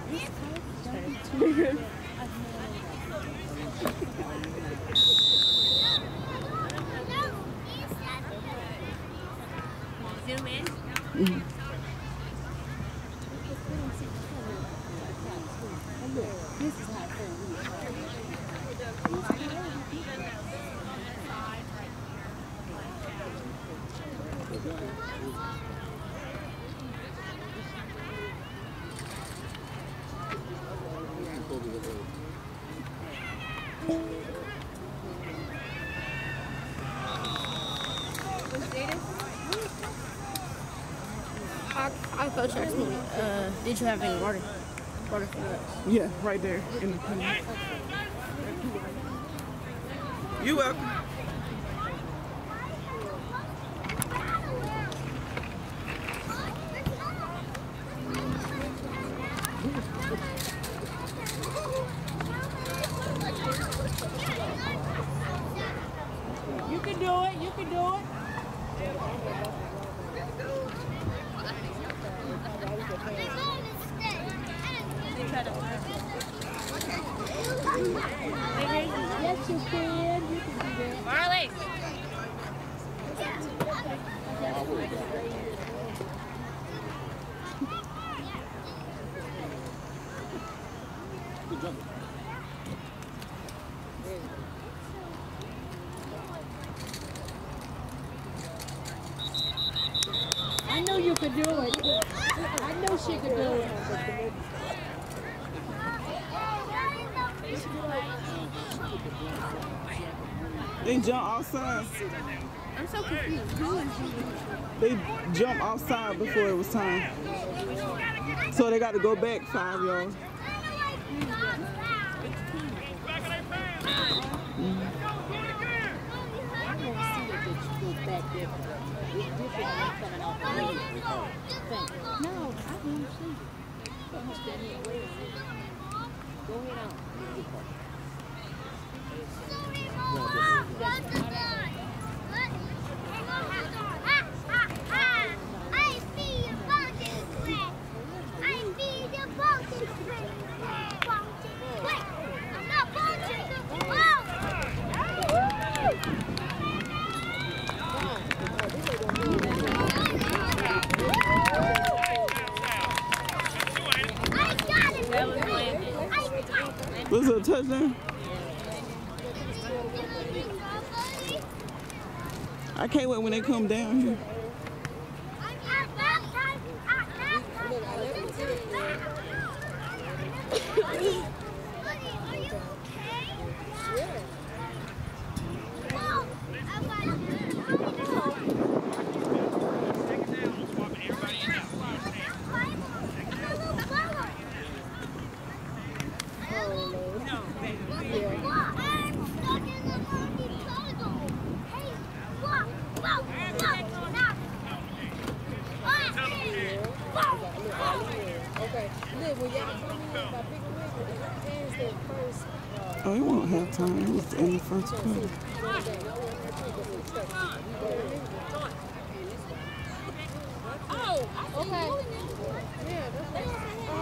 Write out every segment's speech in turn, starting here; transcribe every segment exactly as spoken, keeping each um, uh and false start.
Zoom in. Mm-hmm. This is how Our, our coach asked me, uh, did you have any water? Water for us? Yeah, right there in the corner. You welcome. You can do it. You can do it. Yes, you can. You can do that. Marley! I know you could do it. I know she could do it. They jump outside. I'm so confused. They jump outside before it was time. So they got to go back five yards. No, I didn't see it. Go ahead on. Was it a touchdown? I can't wait when they come down here. Oh, it won't have time. It was in the first quarter. Oh, okay. Yeah, that's what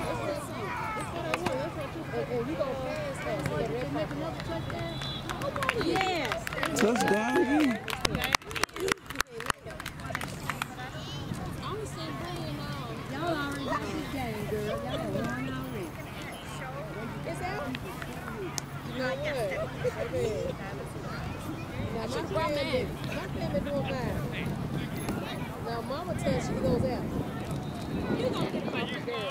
you go fast, make another touchdown? Yes. Touchdown again. Y'all already got this game, girl. Y'all won already. It's out? You know what? Now, my family, my family doing fine. Now, mama tells she goes out. You gonna get my girl.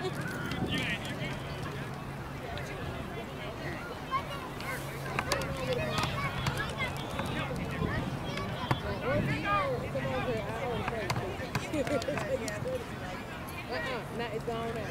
Uh-uh, now it's gone out.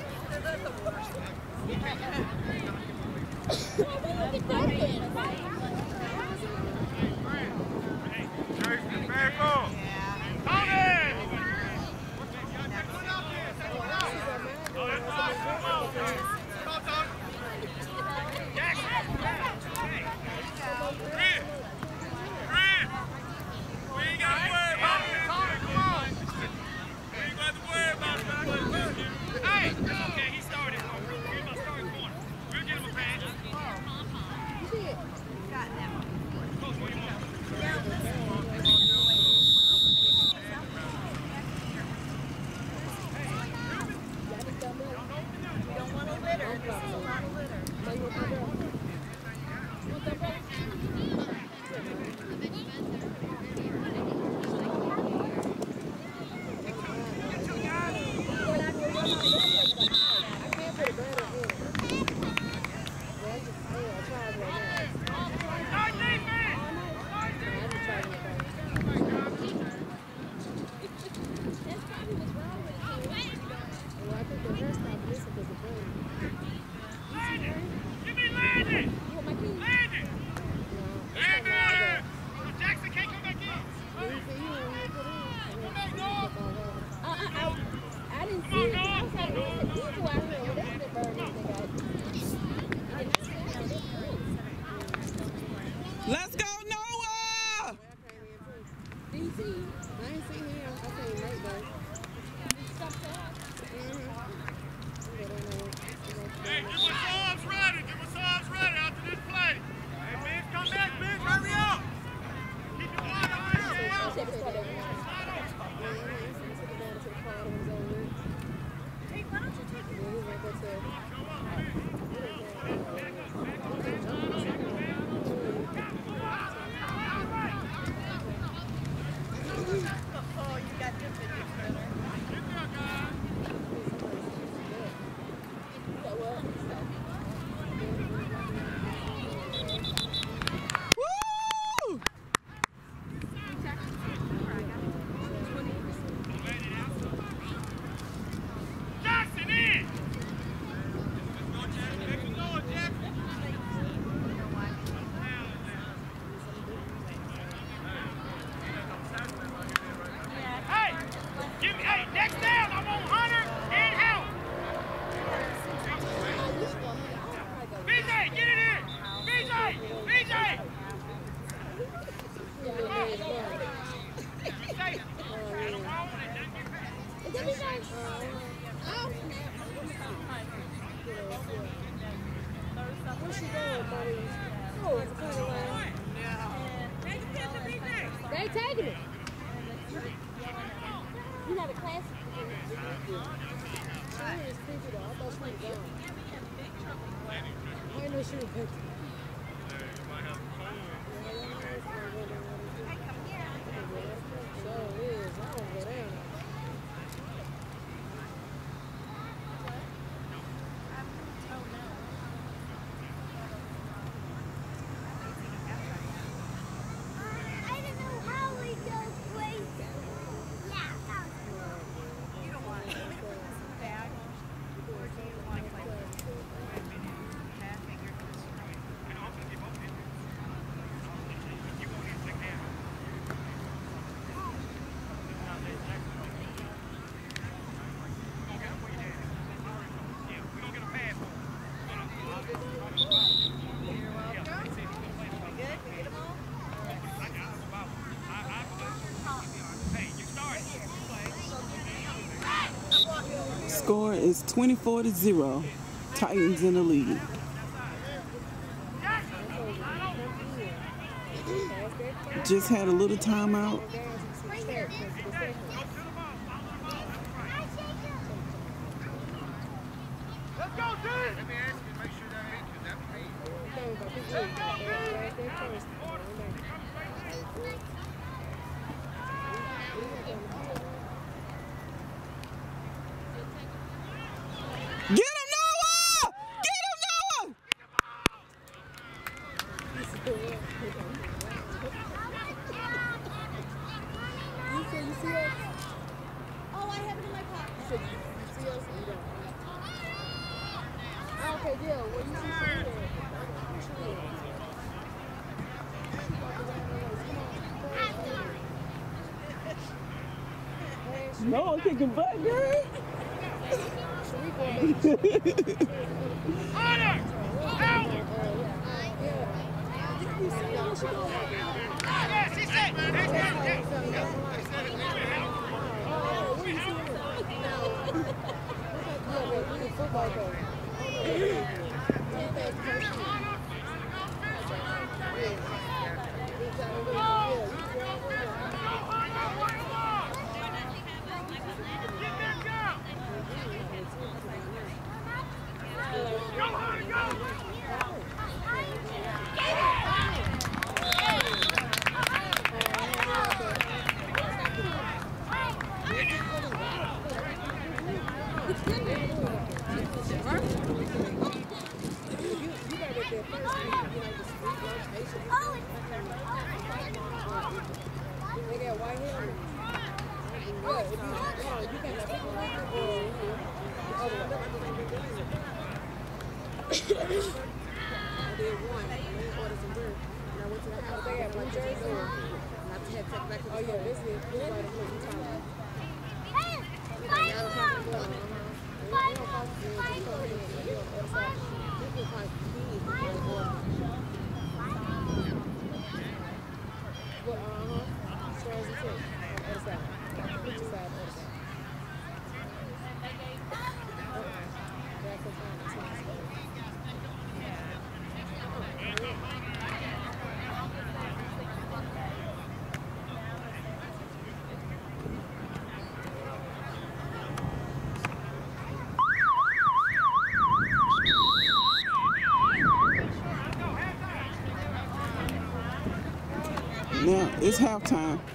Where's she going, buddy? Oh, it's kind of like... They taking it. You got a class? She is creepy though. I thought she was gone. I know she was creepy. So it is. I don't go down. Score is twenty-four to zero. Titans in the lead. Just had a little timeout. Let's go, dude! Let me ask you to make sure that ain't you. That's Get him, Noah! Get him, Noah! You said you see us? Oh, I have it in my pocket. You said you see us? You don't. Okay, yeah. Well, you see something. Noah kicking butt, girl. Honor! Out! Yes, he said. They said Now it's halftime.